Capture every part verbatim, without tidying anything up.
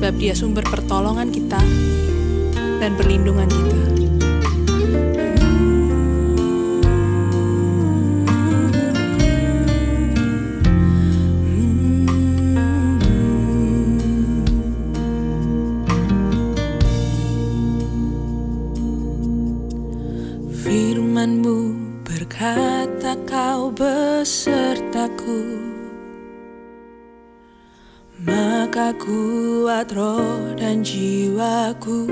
sebab Dia sumber pertolongan kita dan perlindungan kita. Firman-Mu berkata Kau besertaku, maka kuat roh dan jiwaku.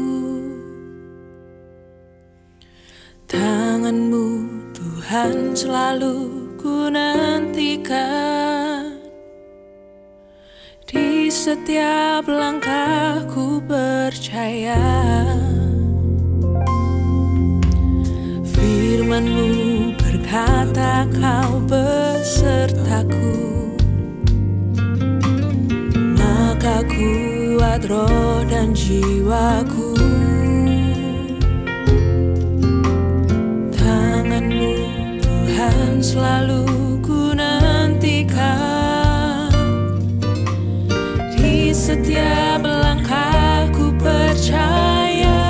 Tangan-Mu Tuhan selalu ku nantikan, di setiap langkahku percaya. Firman-Mu berkata Kau besertaku, maka kuat roh dan jiwaku. Tangan-Mu Tuhan selalu ku nantikan, di setiap langkahku percaya.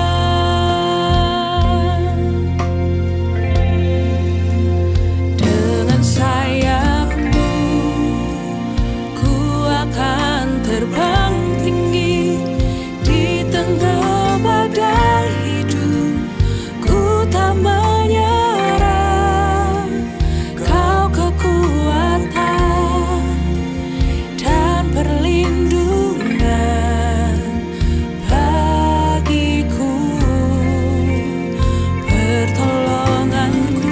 Dengan sayap-Mu ku akan terbang tinggi, di tengah badai hidup ku tak menyerah. Kau kekuatan dan perlindungan bagiku, pertolonganku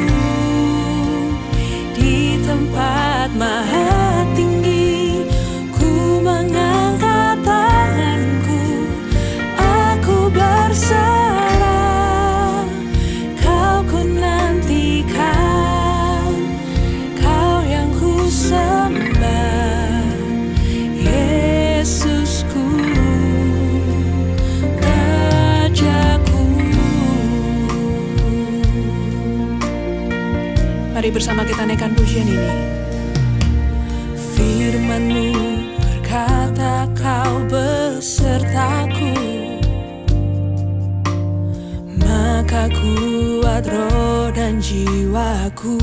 di tempat maha tinggi. Ku mengangkat tanganku, aku berserah. Kau ku nantikan, Kau yang ku sembah, Yesusku, Rajaku. Mari bersama kita naikkan pujian ini. Firman-Mu berkata Kau besertaku, maka kuat roh dan jiwaku.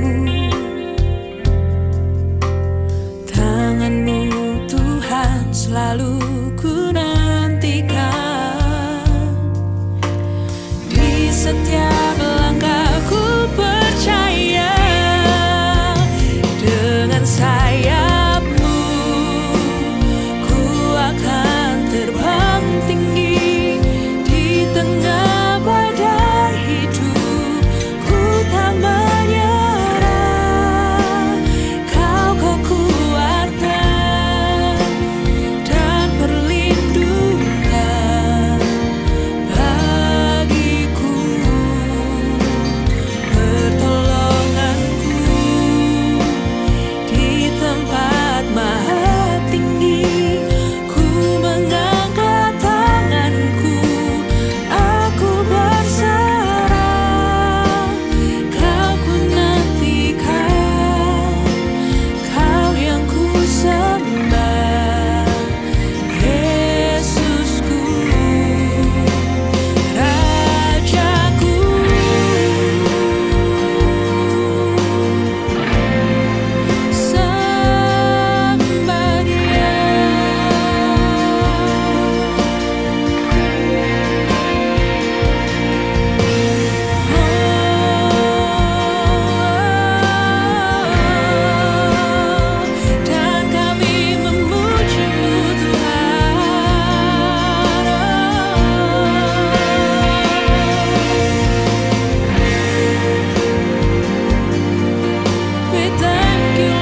Tangan-Mu Tuhan selalu ku nantikan, di setiap langkahku percaya. Dengan sayap-Mu ku akan terbang tinggi, di tengah badai hidup ku tak menyerah. Kau kekuatan dan perlindungan bagiku, pertolonganku di tempat maha tinggi. Ku mengangkat tanganku, aku berserah. Kau ku nantikan, Kau yang ku sembah, Yesusku, Rajaku. Sembah Dia. Dan kami memuji-Mu Tuhan. We thank You,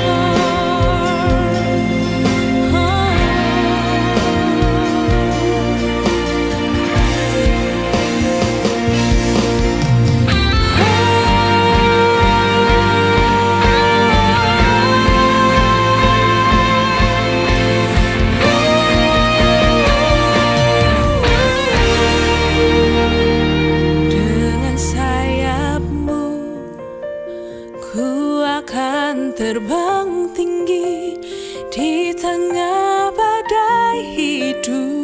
dengan sayap-Mu ku akan terbang tinggi, di tengah badai hidup dulu.